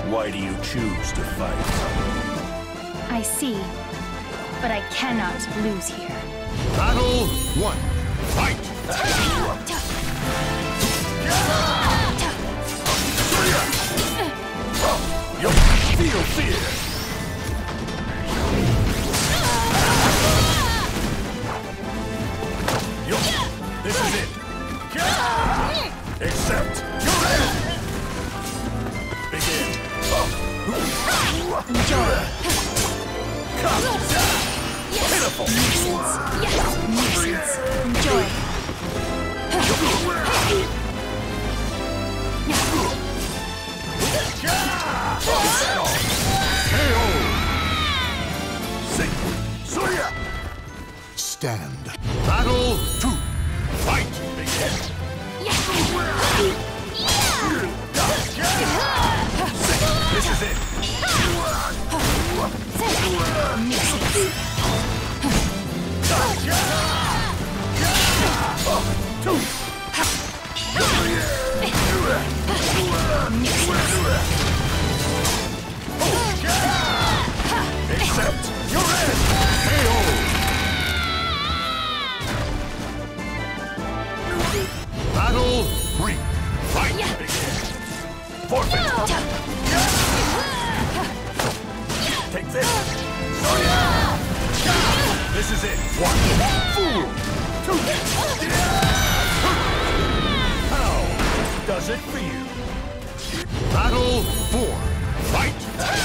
Why do you choose to fight? I see, but I cannot lose here. Battle 1. Fight! You feel fear! This is it! Accept your end! Begin! Enjoy. Pitiful! Nuisance. Nuisance. Enjoy. Stand. Battle 2. Fight! Begin! This is it! Accept your end! KO! Battle 3. Fight! Begin! Forfeit! Take this! This is it! 1. Fool! 2. How does it feel? Battle 4. Fight!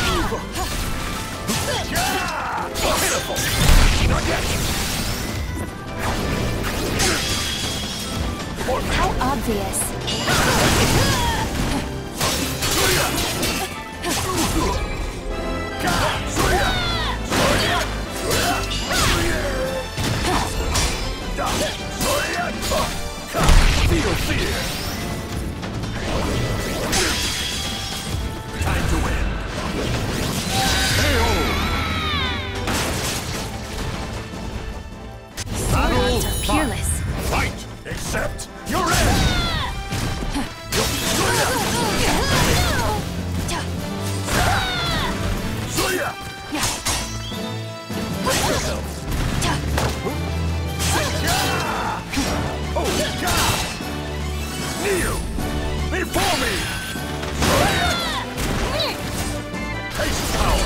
Pitiful! Not yet! How obvious. Feel fear! Time to win! KO! Battle peerless. Fight! Accept your end! Brace yourself! Oh, God! Kneel! Before me! Taste power!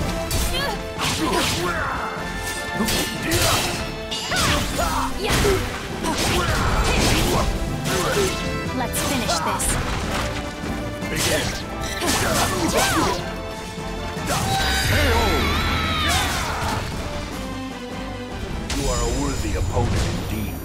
Let's finish this. Begin! KO! You are a worthy opponent indeed.